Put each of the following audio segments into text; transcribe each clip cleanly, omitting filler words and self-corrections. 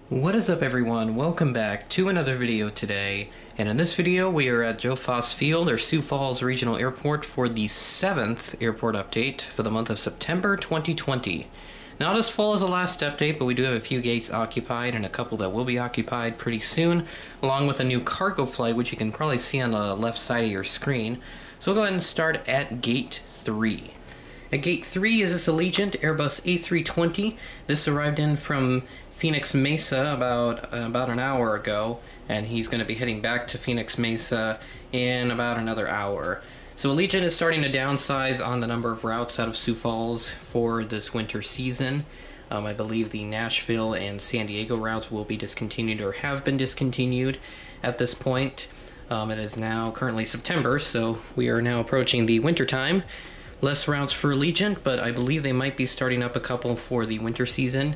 What is up, everyone? Welcome back to another video today, and in this video we are at Joe Foss Field, or Sioux Falls Regional Airport, for the 7th airport update for the month of September 2020. Not as full as the last update, but we do have a few gates occupied and a couple that will be occupied pretty soon, along with a new cargo flight, which you can probably see on the left side of your screen. So we'll go ahead and start at Gate 3. At Gate 3 is this Allegiant Airbus A320. This arrived in from Phoenix Mesa about an hour ago, and he's going to be heading back to Phoenix Mesa in about another hour. So Allegiant is starting to downsize on the number of routes out of Sioux Falls for this winter season. I believe the Nashville and San Diego routes will be discontinued or have been discontinued at this point. It is now currently September, so we are now approaching the winter time. Less routes for Allegiant, but I believe they might be starting up a couple for the winter season.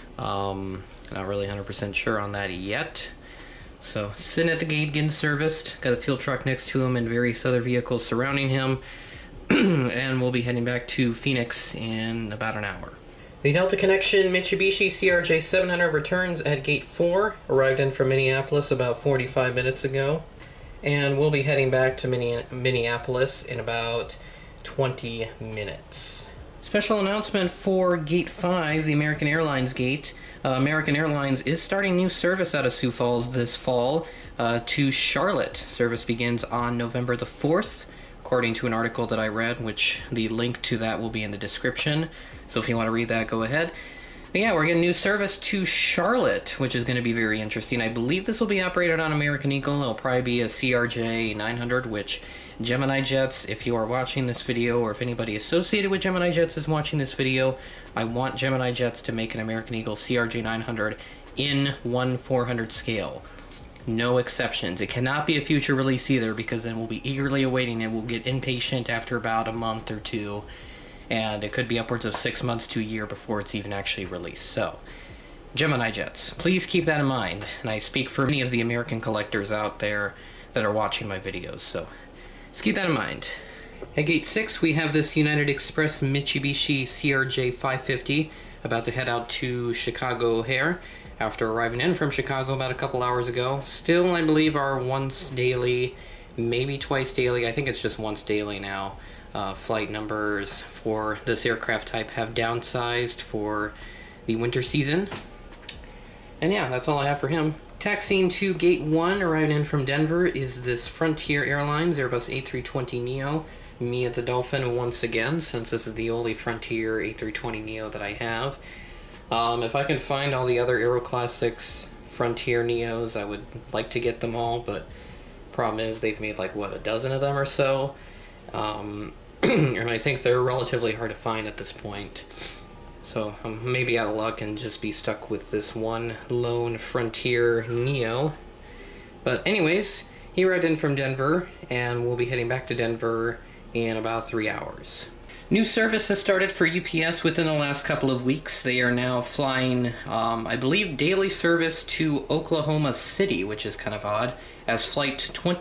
Not really 100% sure on that yet. So, sitting at the gate getting serviced, got a fuel truck next to him and various other vehicles surrounding him, and we'll be heading back to Phoenix in about an hour. The Delta Connection Mitsubishi CRJ 700 returns at Gate 4, arrived in from Minneapolis about 45 minutes ago, and we'll be heading back to Minneapolis in about 20 minutes. Special announcement for Gate 5, the American Airlines gate. American Airlines is starting new service out of Sioux Falls this fall to Charlotte. Service begins on November the 4th, according to an article that I read, which the link to that will be in the description. So if you want to read that, go ahead. But yeah, we're getting new service to Charlotte, which is going to be very interesting. I believe this will be operated on American Eagle. It'll probably be a CRJ 900, which Gemini Jets, if you are watching this video, or if anybody associated with Gemini Jets is watching this video, I want Gemini Jets to make an American Eagle CRJ 900 in 1/400 scale. No exceptions. It cannot be a future release either, because then we'll be eagerly awaiting it. We'll get impatient after about a month or two, and it could be upwards of 6 months to a year before it's even actually released. So, Gemini Jets, please keep that in mind. And I speak for many of the American collectors out there that are watching my videos, so just keep that in mind. At Gate 6, we have this United Express Mitsubishi CRJ 550 about to head out to Chicago O'Hare after arriving in from Chicago about a couple hours ago. Still, I believe, our once daily, maybe twice daily, I think it's just once daily now, flight numbers for this aircraft type have downsized for the winter season. And yeah, that's all I have for him. Taxiing to Gate 1, arriving in from Denver, is this Frontier Airlines Airbus A320neo. Me at the Dolphin once again, since this is the only Frontier A320neo that I have. If I can find all the other Aero Classics Frontier Neos, I would like to get them all, but problem is they've made like, what, a dozen of them or so? And I think they're relatively hard to find at this point. So I'm maybe out of luck and just be stuck with this one lone Frontier Neo. But anyways, he arrived in from Denver, and we'll be heading back to Denver in about 3 hours. New service has started for UPS within the last couple of weeks. They are now flying, I believe, daily service to Oklahoma City, which is kind of odd, as Flight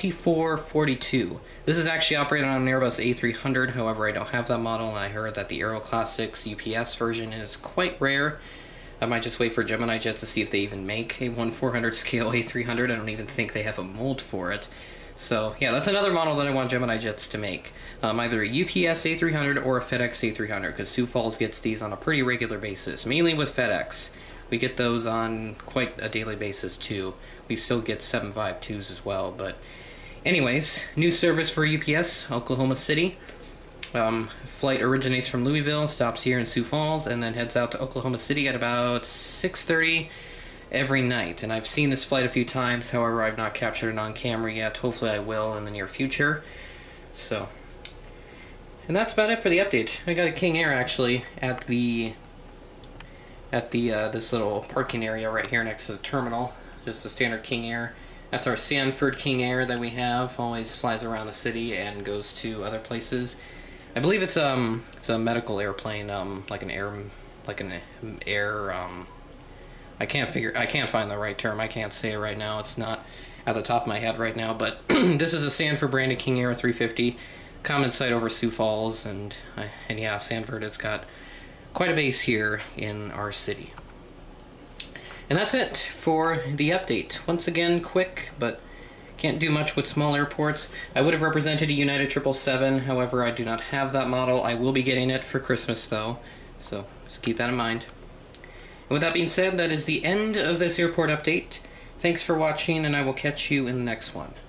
2442. This is actually operated on an Airbus A300, however I don't have that model, and I heard that the Aero Classics UPS version is quite rare. I might just wait for Gemini Jets to see if they even make a 1/400 scale A300. I don't even think they have a mold for it. So yeah, that's another model that I want Gemini Jets to make. Either a UPS A300 or a FedEx A300, because Sioux Falls gets these on a pretty regular basis, mainly with FedEx. We get those on quite a daily basis too. We still get 752s as well, but anyways, new service for UPS, Oklahoma City. Flight originates from Louisville, stops here in Sioux Falls, and then heads out to Oklahoma City at about 6:30 every night. And I've seen this flight a few times, however I've not captured it on camera yet. Hopefully I will in the near future. So, and that's about it for the update. I got a King Air actually at the this little parking area right here next to the terminal. Just a standard King Air. That's our Sanford King Air that we have. Always flies around the city and goes to other places. I believe it's a medical airplane, like an air. I can't find the right term. I can't say it right now. It's not at the top of my head right now. But this is a Sanford branded King Air 350, common sight over Sioux Falls, and yeah, Sanford. It's got quite a base here in our city. And that's it for the update. Once again, quick, but can't do much with small airports. I would have represented a United 777, however I do not have that model. I will be getting it for Christmas though, so just keep that in mind. And with that being said, that is the end of this airport update. Thanks for watching, and I will catch you in the next one.